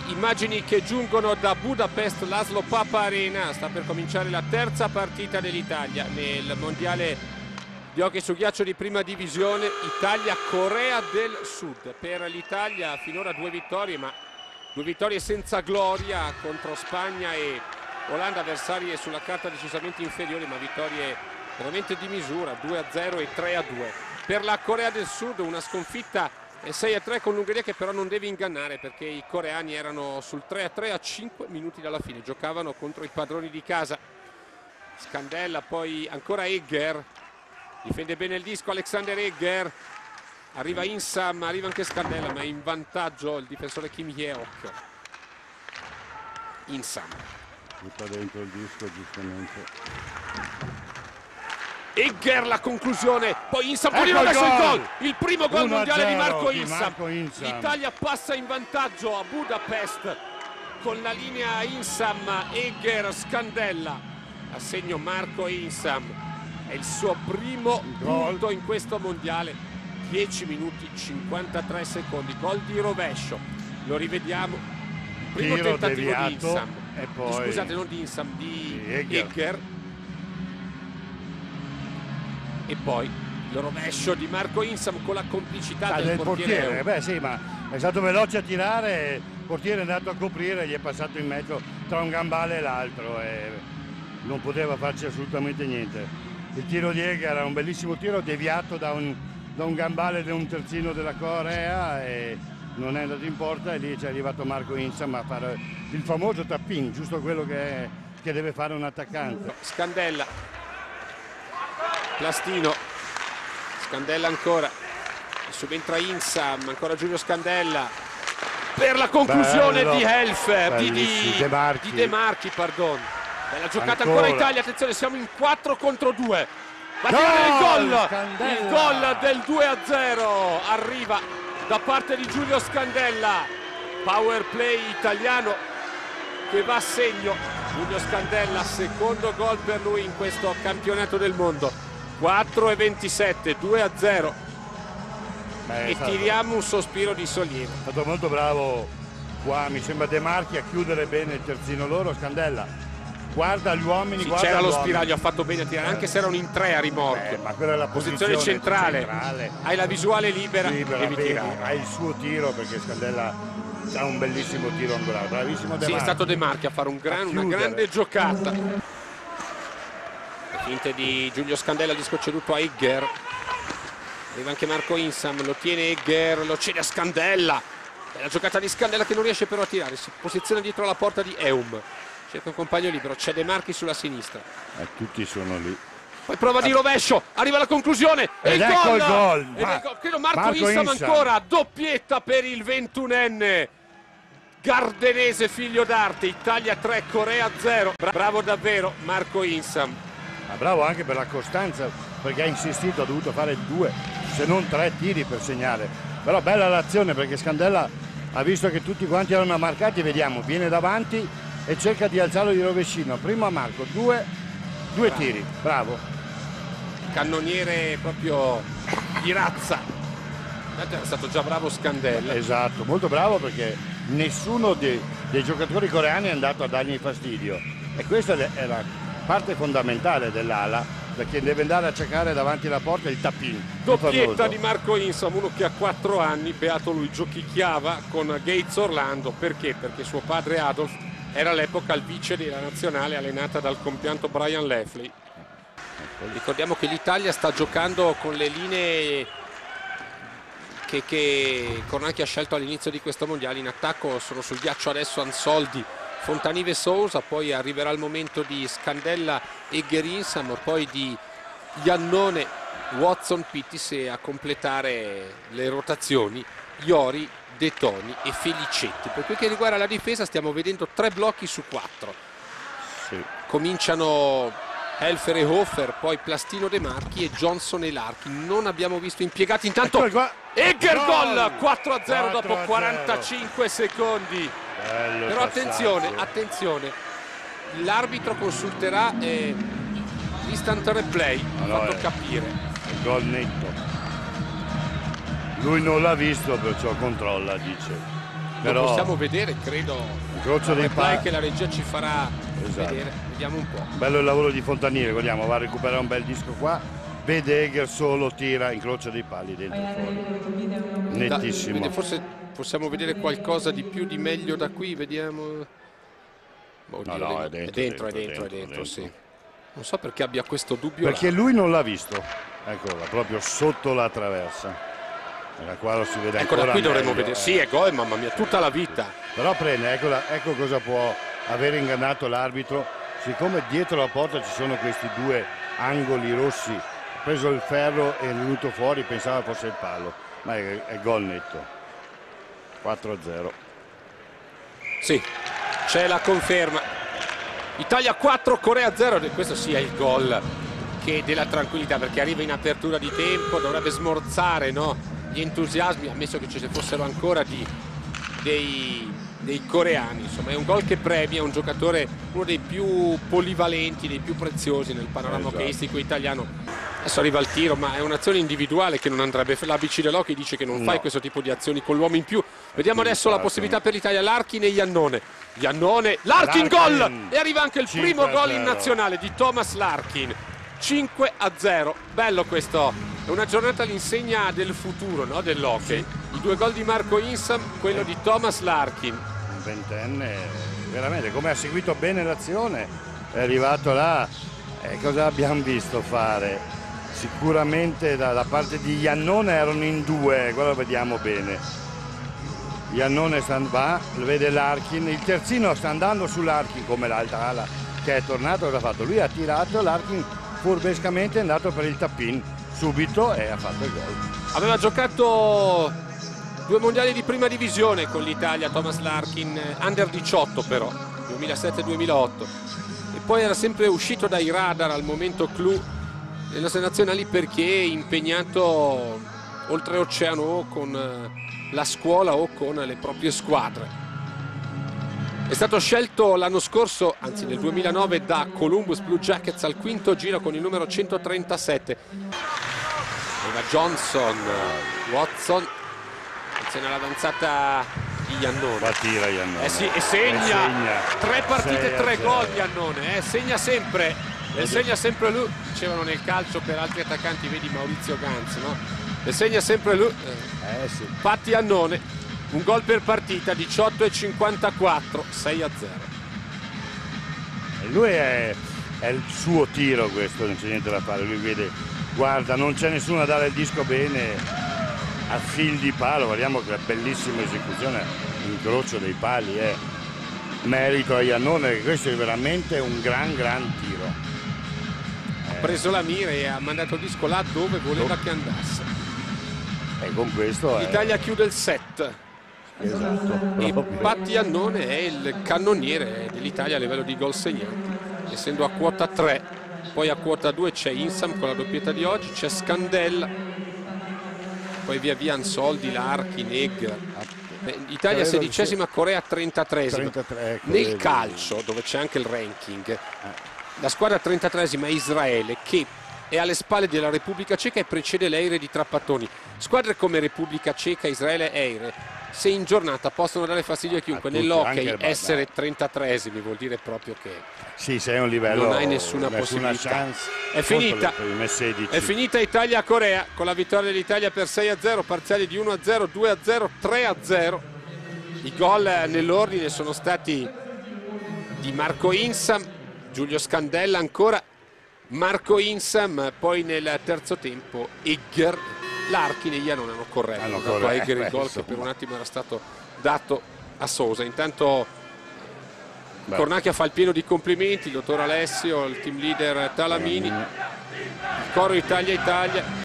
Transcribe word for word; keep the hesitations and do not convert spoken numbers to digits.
immagini che giungono da Budapest, l'Aslo Papa Arena. Sta per cominciare la terza partita dell'Italia nel mondiale di hockey su ghiaccio di prima divisione, Italia-Corea del Sud. Per l'Italia finora due vittorie, ma due vittorie senza gloria contro Spagna e Olanda, avversarie sulla carta decisamente inferiori, ma vittorie veramente di misura, due a zero e tre a due. Per la Corea del Sud una sconfitta sei a tre con l'Ungheria, che però non deve ingannare, perché i coreani erano sul tre a tre a cinque minuti dalla fine, giocavano contro i padroni di casa. Scandella, poi ancora Egger, difende bene il disco Alexander Egger, arriva Insam, arriva anche Scandella, ma è in vantaggio il difensore Kim Hye-ok. Insam butta dentro il disco, giustamente. Egger, la conclusione, poi Insam, ecco il, adesso il gol, il primo gol mondiale di Marco di Insam. Marco Insam. L'Italia passa in vantaggio a Budapest con la linea Insam, Egger, Scandella. A segno Marco Insam, è il suo primo punto in questo mondiale. Dieci minuti cinquantatré secondi, gol di rovescio. Lo rivediamo, il primo tiro tentativo deviato, di Insam, e poi scusate, non di Insam, di, di Egger. Egger. E poi il rovescio di Marco Insam con la complicità ah, del, del portiere. portiere. Beh sì, ma è stato veloce a tirare, il portiere è andato a coprire, gli è passato in mezzo tra un gambale e l'altro e non poteva farci assolutamente niente. Il tiro di Egger era un bellissimo tiro, deviato da un, da un gambale di un terzino della Corea e non è andato in porta, e lì c'è arrivato Marco Insam a fare il famoso tap-in, giusto quello che, è, che deve fare un attaccante. Scandella, Plastino, Scandella ancora, subentra Insam, ancora Giulio Scandella per la conclusione Bello, di Helfer, di, di, De Marchi. di De Marchi, pardon. Bella giocata Ancora. ancora Italia, attenzione, siamo in quattro contro due. Va a Gol, tirare il gol, Scandella. il gol del due a zero arriva da parte di Giulio Scandella. Power play italiano che va a segno. Giulio Scandella, secondo gol per lui in questo campionato del mondo. quattro e ventisette, due a zero. Beh, e stato, tiriamo un sospiro di sollievo. è stato molto bravo qua, mi sembra De Marchi, a chiudere bene il terzino loro. Scandella guarda gli uomini, Sì, guarda c'era lo gli uomini. spiraglio, ha fatto bene a tirare, anche se erano in tre a rimorchio. Eh, ma quella è la posizione, posizione centrale. centrale. Hai la visuale libera, Libera, devi vedi, tirare. ha il suo tiro, perché Scandella ha un bellissimo tiro angolare, bravissimo De Sì, Marchi. è stato De Marchi a fare un gran, A una chiudere. grande giocata. Le finte di Giulio Scandella, il disco ceduto a Egger. Arriva anche Marco Insam, lo tiene Egger, lo cede a Scandella. È la giocata di Scandella che non riesce però a tirare, si posiziona dietro la porta di Eum. Cerca un compagno libero, c'è De Marchi sulla sinistra. Eh, tutti sono lì. Poi prova di rovescio, arriva la conclusione e Ed il ecco gol! il gol. Ed Ma- ecco, credo Marco, Marco Insam Insam. ancora, doppietta per il ventunenne gardenese figlio d'arte. Italia tre, Corea zero. Bra- bravo davvero Marco Insam. Ma bravo anche per la costanza, perché ha insistito, ha dovuto fare due, se non tre tiri per segnare. Però bella l'azione, perché Scandella ha visto che tutti quanti erano marcati, vediamo, viene davanti e cerca di alzarlo di rovescino. Primo a Marco, due, due Bravo. tiri, bravo. Cannoniere proprio di razza. Tanto era stato già bravo Scandella. Esatto, molto bravo, perché nessuno dei, dei giocatori coreani è andato a dargli fastidio. E questa è la parte fondamentale dell'ala, perché deve andare a cercare davanti alla porta il tap-in. Doppietta di Marco Insam, uno che ha quattro anni, beato lui, giochicchiava con Gates Orlando. Perché? Perché suo padre Adolf era all'epoca il vice della nazionale allenata dal compianto Brian Lefley. Ricordiamo che l'Italia sta giocando con le linee che, che Cornacchia ha scelto all'inizio di questo mondiale. In attacco sono sul ghiaccio adesso Ansoldi, Fontanive, Sousa, poi arriverà il momento di Scandella e Insam, poi di Iannone, Watson, Pittis, e a completare le rotazioni Iori, De Toni e Felicetti. Per quel che riguarda la difesa stiamo vedendo tre blocchi su quattro. Sì. Cominciano Helfer e Hofer, poi Plastino, De Marchi e Johnson e Larkin. Non abbiamo visto impiegati intanto. Ecco qua. Egger Gol! gol quattro a zero dopo quattro a zero. quarantacinque secondi. Bello Però passaggio. attenzione, attenzione, l'arbitro consulterà eh, l'instant replay, ha No, no, fatto è- capire. Gol netto. Lui non l'ha visto, perciò controlla, dice. Però lo possiamo vedere, credo, incrocio dei pali che la regia ci farà esatto. vedere. Vediamo un po'. Bello il lavoro di Fontaniere, vogliamo, va a recuperare un bel disco qua. Vede Egger solo, tira, incrocia dei pali dentro fuori. Nettissimo. Da, forse possiamo vedere qualcosa di più, di meglio da qui, vediamo. Oddio, no, no, è dentro, è dentro, è dentro, è dentro, è dentro, dentro, sì. Non so perché abbia questo dubbio. Perché là. lui non l'ha visto. Eccola, proprio sotto la traversa. Da qua lo si vede ecco, ancora da qui dovremmo meglio, vedere. eh. Sì, è gol, mamma mia, tutta la vita. Però prende, eccola, ecco cosa può aver ingannato l'arbitro. Siccome dietro la porta ci sono questi due angoli rossi, ha preso il ferro e è venuto fuori, pensava fosse il palo. Ma è, è gol netto. quattro a zero. Sì, c'è la conferma. Italia quattro, Corea zero. Questo sì è il gol che della tranquillità, perché arriva in apertura di tempo, dovrebbe smorzare, no, gli entusiasmi, ammesso che ci fossero ancora di, dei, dei coreani. Insomma, è un gol che premia un giocatore, uno dei più polivalenti, dei più preziosi nel panorama hockeyistico italiano. Adesso arriva il tiro, ma è un'azione individuale che non andrebbe. L'A B C Delocchi dice che non no. fai questo tipo di azioni con l'uomo in più. Vediamo adesso la possibilità per l'Italia, Larkin e Iannone. Iannone, Larkin, Larkin gol! E arriva anche il primo gol in nazionale di Thomas Larkin. cinque a zero. Bello questo, è una giornata all'insegna del futuro, no? Dell'hockey. I due gol di Marco Insam, quello di Thomas Larkin. Un ventenne, veramente, come ha seguito bene l'azione, è arrivato là. E cosa abbiamo visto fare? Sicuramente dalla parte di Iannone erano in due, quello lo vediamo bene. Iannone va, lo vede Larkin, il terzino sta andando sull'Larkin come l'altra ala che è tornato, cosa ha fatto? Lui ha tirato, Larkin furbescamente è andato per il tap-in subito e ha fatto il gol. Aveva giocato due mondiali di prima divisione con l'Italia Thomas Larkin, under diciotto però, duemilasette duemilaotto, e poi era sempre uscito dai radar al momento clou delle nostre nazionali perché impegnato oltreoceano o con la scuola o con le proprie squadre. È stato scelto l'anno scorso, anzi nel duemilanove, da Columbus Blue Jackets al quinto giro con il numero centotrentasette. Arriva Johnson, Watson, attenzione alla danzata di Iannone. La tira Iannone. Eh sì, e segna, e segna. tre partite, tre gol Iannone, eh, segna sempre, e segna sempre lui, dicevano nel calcio per altri attaccanti, vedi Maurizio Ganz, no? E segna sempre lui, eh, eh sì. Patti Iannone. Un gol per partita, diciotto e cinquantaquattro, sei a zero. E lui è, è il suo tiro questo, non c'è niente da fare, lui vede, guarda, non c'è nessuno a dare il disco bene, a fil di palo, guardiamo che bellissima esecuzione, incrocio dei pali, eh. Merito a Iannone, che questo è veramente un gran gran tiro. Ha preso la mira e ha mandato il disco là dove voleva che andasse. E con questo l'Italia è... chiude il set. Esatto, e Patti Iannone è il cannoniere dell'Italia a livello di gol segnati, essendo a quota tre. Poi a quota due c'è Insam con la doppietta di oggi, c'è Scandella, poi via via Ansoldi, Larkin, Egger. Italia sedicesima, Corea trentatreesima. Nel calcio, dove c'è anche il ranking, la squadra trentatreesima è Israele, che è alle spalle della Repubblica Ceca e precede l'Eire di Trapattoni. Squadre come Repubblica Ceca, Israele e Eire, se in giornata possono dare fastidio a chiunque, nell'hockey essere trentatreesimi vuol dire proprio che sì, sei un livello, non hai nessuna, nessuna possibilità. Chance. È finita, è finita Italia-Corea con la vittoria dell'Italia per sei a zero, parziali di uno a zero, due a zero, tre a zero. I gol nell'ordine sono stati di Marco Insam, Giulio Scandella ancora, Marco Insam, poi nel terzo tempo Egger, Larkin e Iannone hanno corretto, hanno dato a Egger il gol che per un attimo era stato dato a Sousa. Intanto Beh. Cornacchia fa il pieno di complimenti, il dottor Alessio, il team leader Talamini, il coro Italia Italia.